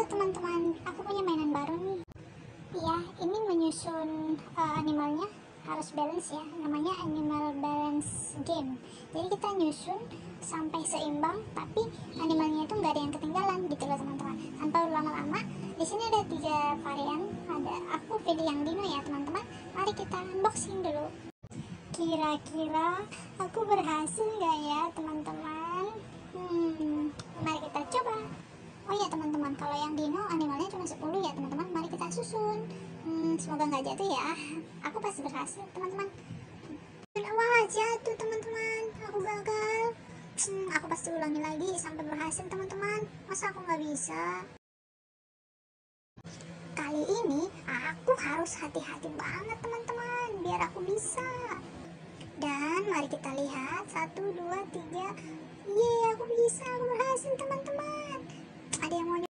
Halo teman-teman, aku punya mainan baru nih. Iya, ini menyusun animalnya harus balance ya. Namanya animal balance game. Jadi kita nyusun sampai seimbang, tapi animalnya itu nggak ada yang ketinggalan gitu loh teman-teman. Tanpa berlama-lama, di sini ada 3 varian. Aku pilih yang dino ya teman-teman. Mari kita unboxing dulu. Kira-kira aku berhasil nggak ya teman-teman? Mari kita coba. Oh ya teman-teman, kalau yang dino animalnya cuma 10 ya teman-teman. Mari kita susun. Semoga nggak jatuh ya. Aku pasti berhasil teman-teman. Wah, jatuh teman-teman. Aku gagal. Aku pasti ulangi lagi sampai berhasil teman-teman. Masa aku nggak bisa? Kali ini aku harus hati-hati banget teman-teman, biar aku bisa. Dan mari kita lihat, 1, 2, 3. Yeay, aku bisa, aku berhasil teman-teman. Ada yang mau